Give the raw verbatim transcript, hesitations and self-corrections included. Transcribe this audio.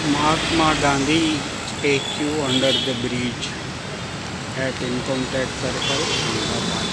Mahatma Gandhi statue under the bridge at Income Tax Circle, Ahmedabad.